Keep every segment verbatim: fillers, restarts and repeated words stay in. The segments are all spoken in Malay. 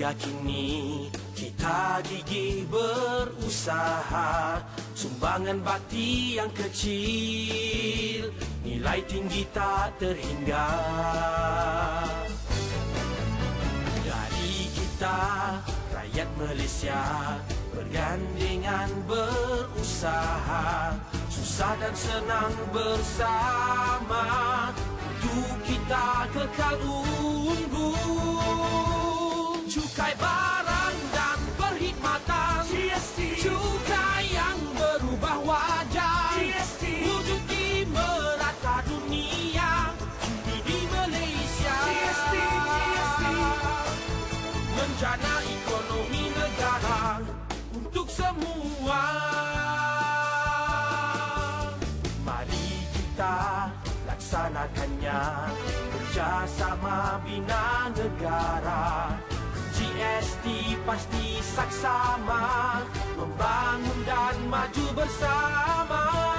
hingga kini kita gigih berusaha. Sumbangan bakti yang kecil, nilai tinggi tak terhingga. Dari kita rakyat Malaysia bergandengan berusaha, susah dan senang bersama, untuk kita kekal unggul. Cukai barang dan perkhidmatan, G S T. Cukai yang berubah wajah, G S T. Wujud di merata dunia, kini di Malaysia, G S T, G S T. Menjana ekonomi negara untuk semua. Mari kita laksanakannya, kerjasama bina negara. G S T pasti saksama, membangun dan maju bersama.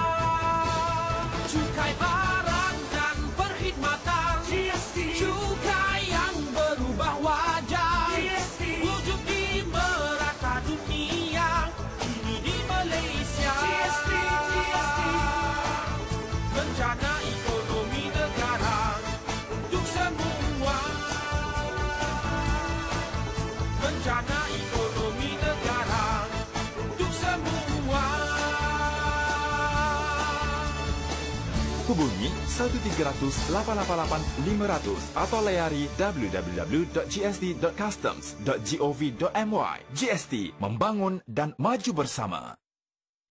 Cukai barang dan perkhidmatan, G S T. Cukai yang berubah wajah, G S T. Wujud di merata dunia, kini di Malaysia, G S T, G S T. Rencana ekonomi negara untuk semua. Rencana ekonomi negara untuk semua. Hubungi satu tiga kosong kosong lapan lapan lapan lima kosong kosong atau layari w w w dot g s t dot customs dot gov dot my. G S T, membangun dan maju bersama.